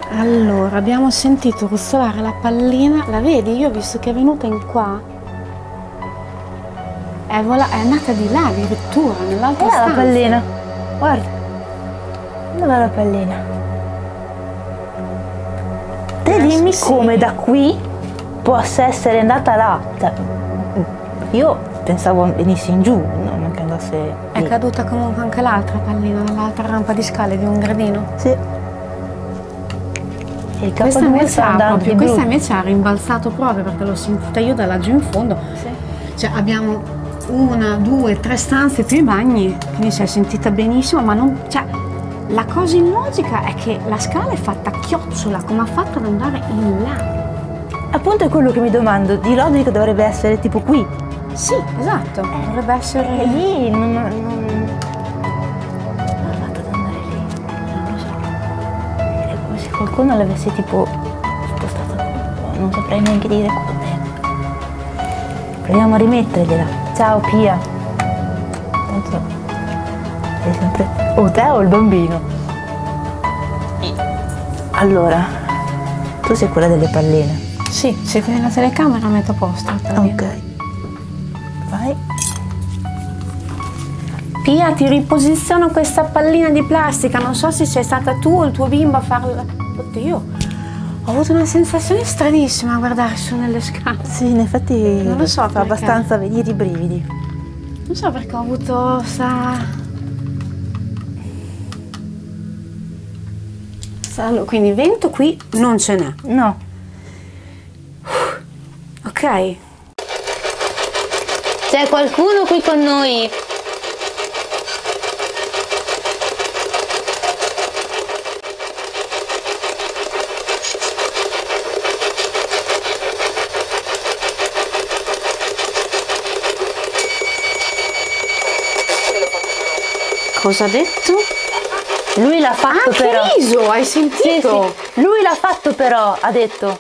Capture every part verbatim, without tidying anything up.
Allora, abbiamo sentito ruzzolare la pallina, la vedi? Io ho visto che è venuta in qua. È, vola è andata di là addirittura, nell'altra stanza. Dov'è la pallina? Guarda. Dov'è la pallina? Te Adesso dimmi sì. come da qui possa essere andata là. Cioè, io pensavo venissi in giù, non che andasse. È lì. caduta comunque anche l'altra pallina, nell'altra rampa di scale di un gradino. Sì. Il Questa capo invece, sta ha andando proprio, più questa blu. invece ha rimbalzato proprio perché l'ho sentita io da laggiù in fondo. Sì. Cioè abbiamo una, due, tre stanze più i bagni, quindi si è sentita benissimo, ma non. Cioè, la cosa illogica è che la scala è fatta a chiocciola, come ha fatto ad andare in là? Appunto è quello che mi domando, di logica dovrebbe essere tipo qui. Sì, esatto, eh, dovrebbe essere. E lì non. non... ha fatto ad andare lì, non lo so. È come se qualcuno l'avesse tipo spostato un po', non saprei neanche dire come. Proviamo a rimettergliela. Ciao Pia. Non so. Sei sempre. O te o il bambino. Allora, tu sei quella delle palline. Sì, se tieni la telecamera metto a posto. Ok. Vai. Pia, ti riposiziono questa pallina di plastica, non so se sei stata tu o il tuo bimbo a farla. Oddio, ho avuto una sensazione stranissima a guardare su nelle scale. Sì, in effetti Non lo so fa perché. abbastanza venire i brividi. Non so perché ho avuto sta... sta- Quindi vento qui non ce n'è. No. Ok. C'è qualcuno qui con noi? Cosa ha detto? Lui l'ha fatto Ah, però. che riso, hai sentito? Sì, sì. Lui l'ha fatto però, ha detto.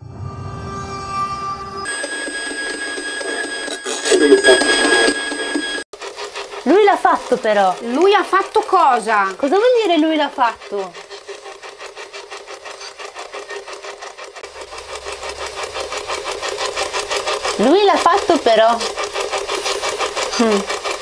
Lui l'ha fatto però. Lui ha fatto cosa? Cosa vuol dire lui l'ha fatto? Lui l'ha fatto però. Mm.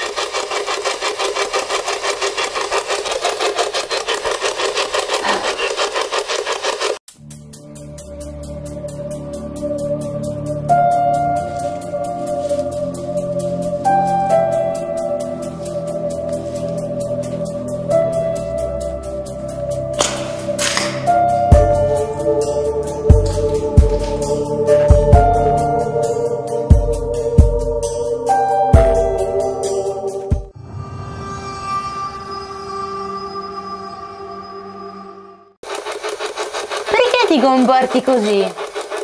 Perché ti comporti così?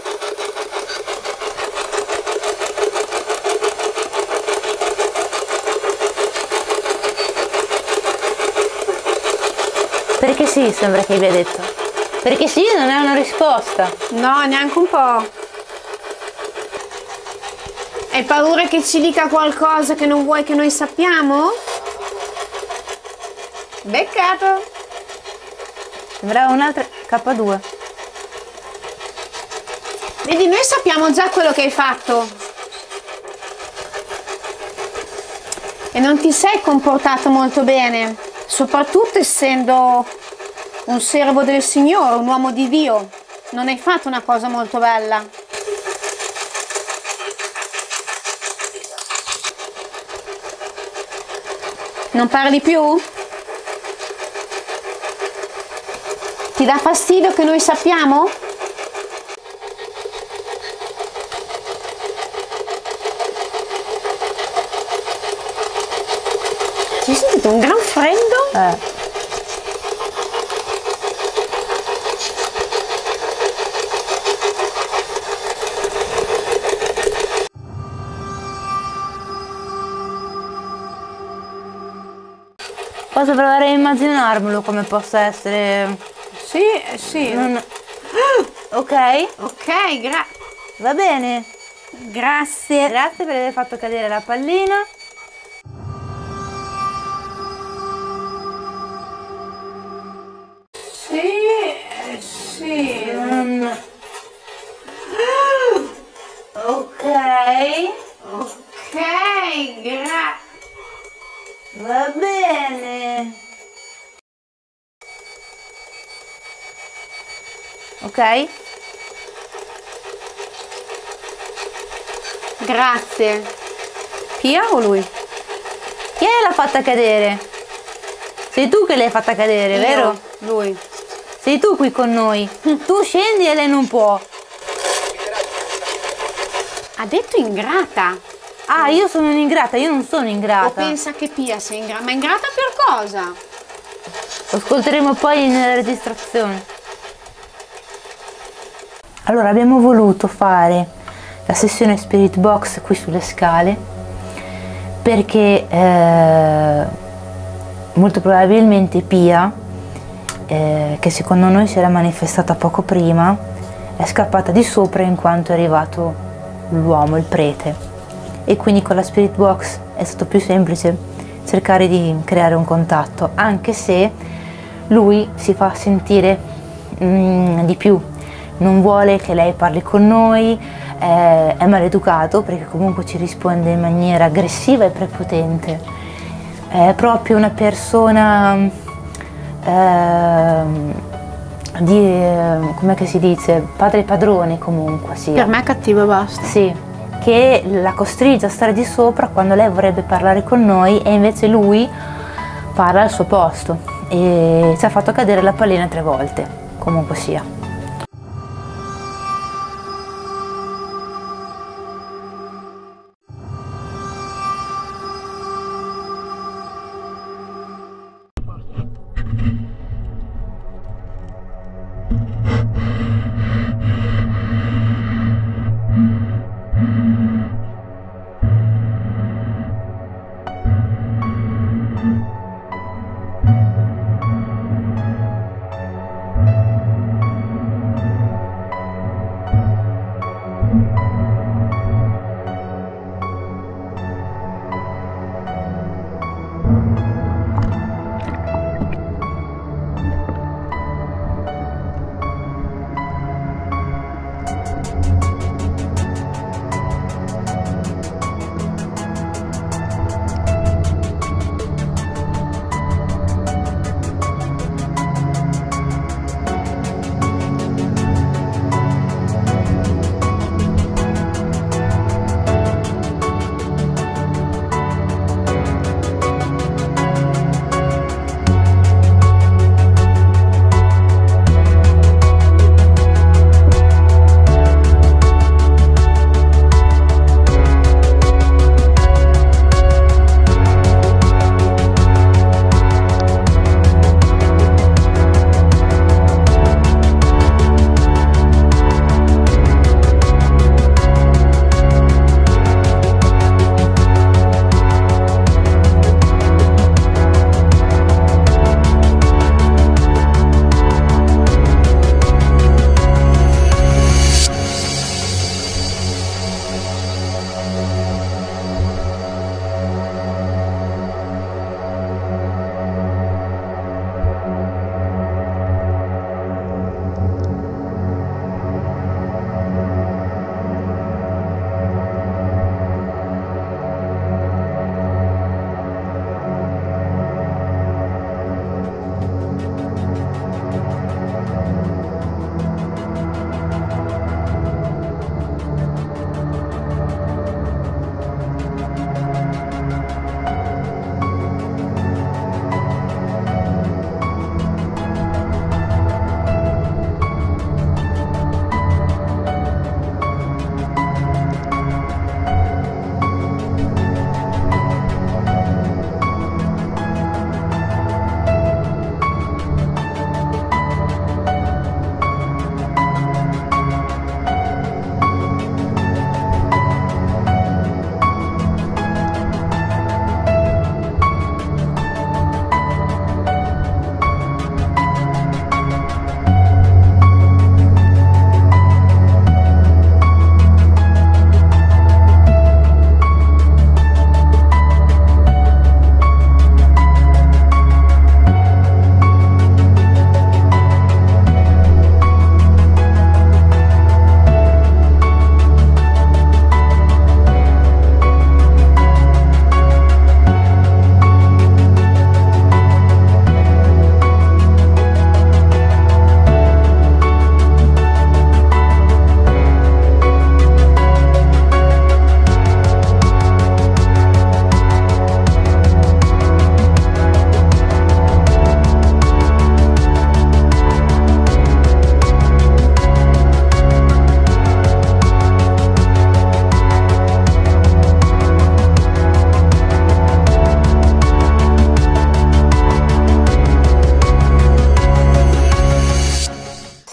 Perché sì, sembra che abbia detto. Perché sì non è una risposta. No, neanche un po'. Hai paura che ci dica qualcosa che non vuoi che noi sappiamo? Beccato! Sembrava un'altra K due. Vedi, noi sappiamo già quello che hai fatto. E non ti sei comportato molto bene, soprattutto essendo un servo del Signore, un uomo di Dio. Non hai fatto una cosa molto bella. Non parli più? Ti dà fastidio che noi sappiamo? Ci sentite un gran freddo? Eh. Posso provare a immaginarmelo come possa essere. Sì, sì. Non... Ok, Ok, gra va bene. grazie. Grazie per aver fatto cadere la pallina. Sì, Sì. Mm. Ok. Ok, grazie. Va bene. Ok? Grazie. Pia o lui? Chi è l'ha fatta cadere? Sei tu che l'hai fatta cadere, Io. vero? Lui. Sei tu qui con noi. Tu scendi e lei non può. Ha detto ingrata. Ah, io sono un'ingrata, io non sono O ingrata. pensa che Pia sia ingrata? Ma ingrata per cosa? Lo ascolteremo poi nella registrazione. Allora, abbiamo voluto fare la sessione Spirit Box qui sulle scale perché eh, molto probabilmente Pia, eh, che secondo noi si era manifestata poco prima, è scappata di sopra in quanto è arrivato l'uomo, il prete. E quindi con la Spirit Box è stato più semplice cercare di creare un contatto, anche se lui si fa sentire mm, di più, non vuole che lei parli con noi, eh, è maleducato perché comunque ci risponde in maniera aggressiva e prepotente, è proprio una persona eh, di, eh, com'è che si dice, padre padrone comunque sia. Per me è cattivo e basta. Sì, che la costringe a stare di sopra quando lei vorrebbe parlare con noi e invece lui parla al suo posto e ci ha fatto cadere la pallina tre volte, comunque sia.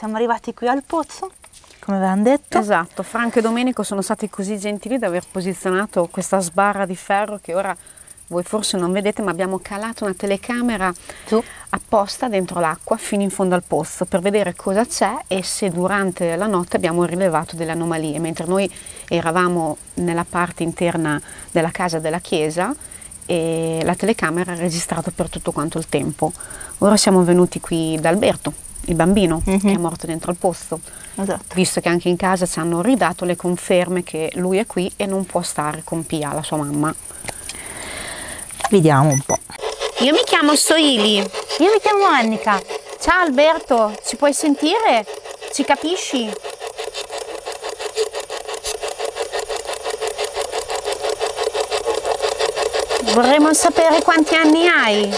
siamo arrivati qui al pozzo, come avevamo detto. Esatto, Franco e Domenico sono stati così gentili da aver posizionato questa sbarra di ferro che ora voi forse non vedete, ma abbiamo calato una telecamera Su. apposta dentro l'acqua fino in fondo al pozzo per vedere cosa c'è e se durante la notte abbiamo rilevato delle anomalie. Mentre noi eravamo nella parte interna della casa della chiesa e la telecamera ha registrato per tutto quanto il tempo. Ora siamo venuti qui da Alberto, il bambino mm-hmm. che è morto dentro al pozzo, esatto. Visto che anche in casa ci hanno ridato le conferme che lui è qui e non può stare con Pia, la sua mamma. Vediamo un po'. Io mi chiamo Soili. Io mi chiamo Annika. Ciao Alberto, ci puoi sentire? Ci capisci? Vorremmo sapere quanti anni hai.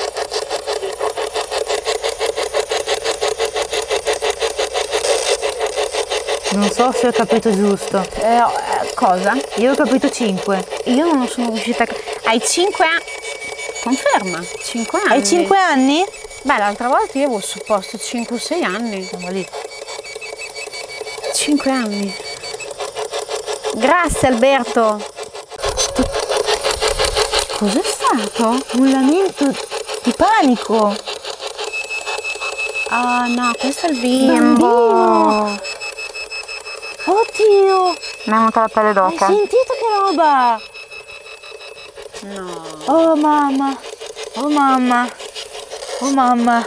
Non so se ho capito giusto. Eh, eh, cosa? Io ho capito cinque. Io non sono riuscita a... Hai cinque anni? Conferma, cinque anni. Hai cinque anni? Beh, l'altra volta io avevo supposto cinque o sei anni. Siamo lì. cinque anni. Grazie Alberto. Cos'è stato? Un lamento di panico. Ah no, questo è il bimbo. Bambino. Oddio. Mi è venuta la pelle d'oca. Hai sentito che roba? No. Oh mamma. Oh mamma. Oh mamma.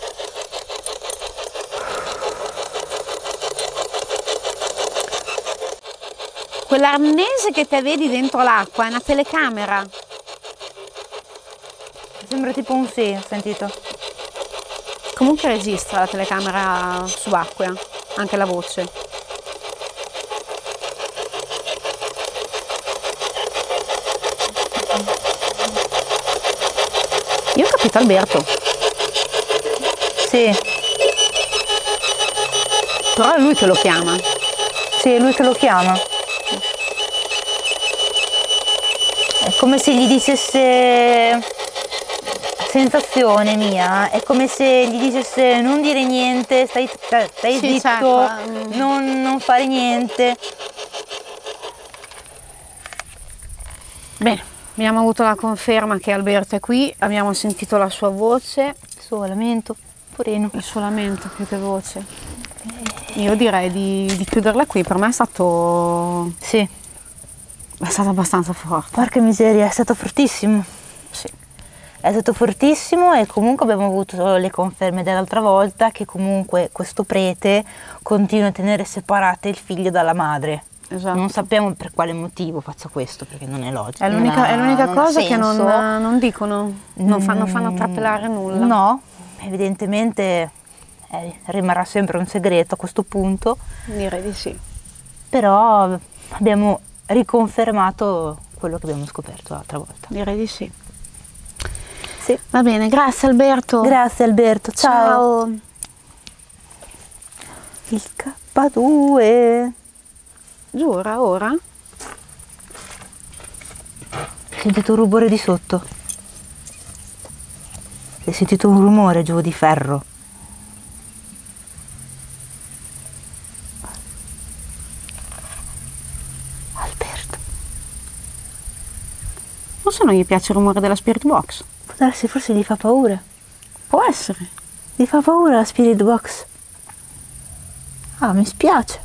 Quell'arnese che te vedi dentro l'acqua è una telecamera. Sembra tipo un sì, ho sentito. Comunque registra la telecamera subacquea, anche la voce. Io ho capito Alberto. Sì. Però è lui che lo chiama. Sì, è lui che lo chiama. È come se gli dicesse, sensazione mia, è come se gli dicesse non dire niente, stai, stai sì, zitto, certo. non, non fare niente. Bene, abbiamo avuto la conferma che Alberto è qui, abbiamo sentito la sua voce. Il suo lamento, porino. Il suo lamento più che voce. Io direi di, di chiuderla qui, per me è stato... Sì. È stato abbastanza forte. Porca miseria, è stato fortissimo. Sì. È stato fortissimo e comunque abbiamo avuto le conferme dell'altra volta che comunque questo prete continua a tenere separate il figlio dalla madre. Esatto. Non sappiamo per quale motivo faccia questo, perché non è logico. È l'unica cosa che non, non, non dicono, non fanno, fanno trapelare nulla. No, evidentemente eh, rimarrà sempre un segreto a questo punto. Direi di sì. Però abbiamo riconfermato quello che abbiamo scoperto l'altra volta. Direi di sì. Sì. Va bene, grazie Alberto. Grazie Alberto, ciao. Ciao. Il K due. Giura ora? Ho sentito un rumore di sotto. Hai sentito un rumore giù di ferro. Alberto. Forse non gli piace il rumore della Spirit Box. Può darsi, forse gli fa paura. Può essere. Gli fa paura la Spirit Box. Ah, mi spiace.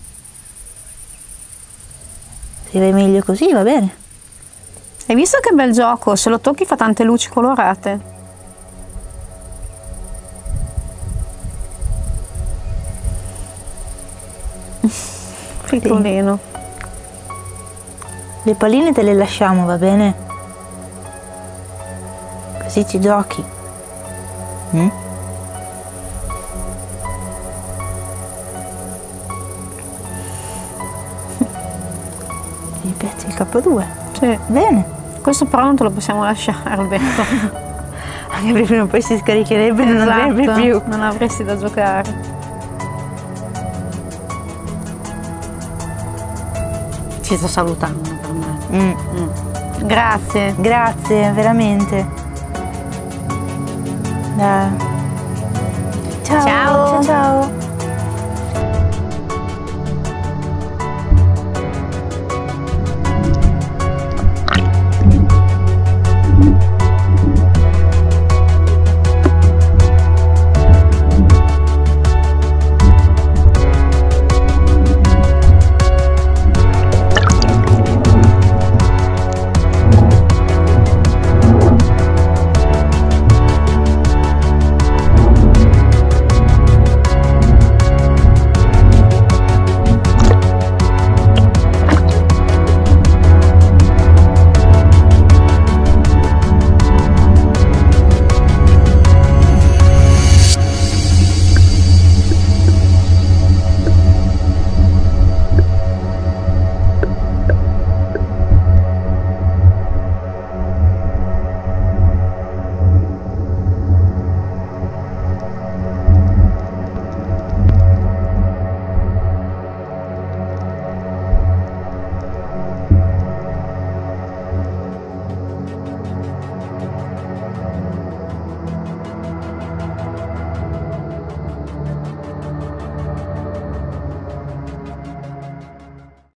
Se vai meglio così, va bene. Hai visto che bel gioco? Se lo tocchi fa tante luci colorate. Piccolino. Le palline te le lasciamo, va bene? Così ci giochi. Mm? Ti piace il K due? Sì. Bene. Questo però non te lo possiamo lasciare, Alberto. Anche perché prima o poi si scaricherebbe e non Esatto, avrebbe più. non avresti da giocare. Ci sta salutando per me. Mm. Mm. Grazie. Grazie, veramente. Da. Ciao. Ciao.